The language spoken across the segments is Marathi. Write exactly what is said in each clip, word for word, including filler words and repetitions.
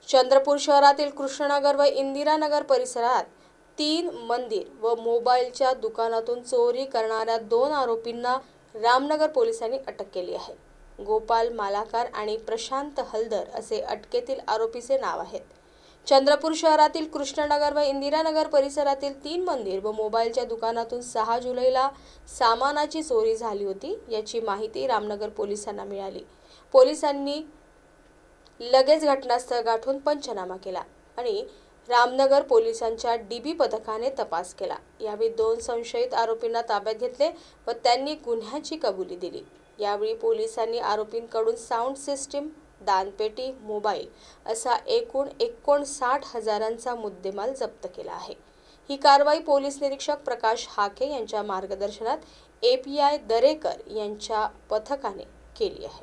चंद्रपूर शहरातील कृष्णनगर व इंदिरानगर परिसरात तीन मंदिर व मोबाईलच्या दुकानातून चोरी करणाऱ्या दोन आरोपींना रामनगर पोलिसांनी अटक केली आहे। गोपाल मालाकार आणि प्रशांत हलदर असे अटकेतील आरोपीचे नाव आहेत। चंद्रपूर शहरातील कृष्णनगर व इंदिरानगर परिसरातील तीन मंदिर व मोबाईलच्या दुकानातून सहा जुलैला सामानाची चोरी झाली होती, याची माहिती रामनगर पोलिसांना मिळाली। पोलिसांनी लगेच घटनास्थळ गाठून पंचनामा केला आणि रामनगर पोलिसांच्या डीबी पथकाने तपास केला। यावेळी दोन संशयित आरोपींना ताब्यात घेतले व त्यांनी गुन्ह्याची कबुली दिली। यावेळी पोलिसांनी आरोपींकडून साऊंड सिस्टीम, दानपेटी, मोबाईल असा एकूण एकोणसाठ हजारांचा मुद्देमाल जप्त केला आहे। ही कारवाई पोलीस निरीक्षक प्रकाश हाके यांच्या मार्गदर्शनात एपीआय दरेकर यांच्या पथकाने केली आहे।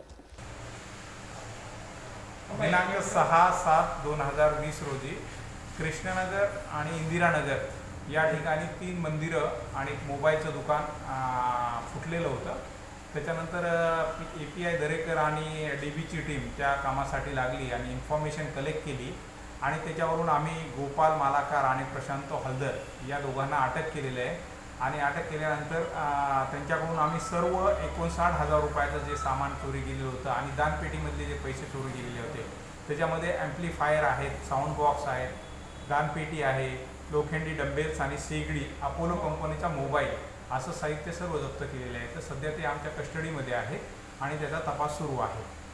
दिनांक सहा सात दोन हजार वीस रोजी कृष्णनगर आणि इंदिरानगर या ठिकाणी तीन मंदिरं आणि मोबाईलचं दुकान फुटलेलं होतं। त्याच्यानंतर ए पी आय दरेकर आणि डी बीची टीम त्या कामासाठी लागली आणि इन्फॉर्मेशन कलेक्ट केली आणि त्याच्यावरून आम्ही गोपाल मालाकार आणि प्रशांत हलदर या दोघांना अटक केलेली आहे। आणि अटक केल्यानंतर त्यांच्याकडून आम्ही सर्व एकोणसाठ हजार रुपयाचं जे सामान चोरी गेलेलं होतं आणि दानपेटीमधले जे पैसे चोरी गेलेले होते त्याच्यामध्ये ॲम्प्लिफायर आहेत, साऊंड बॉक्स आहेत, दानपेटी आहे, लोखंडी डंबेल्स आणि शेगडी, अपोलो कंपनीचा मोबाईल असं साहित्य सर्व जप्त केलेले आहे। तर सध्या ते आमच्या कस्टडीमध्ये आहे आणि त्याचा तपास सुरू आहे।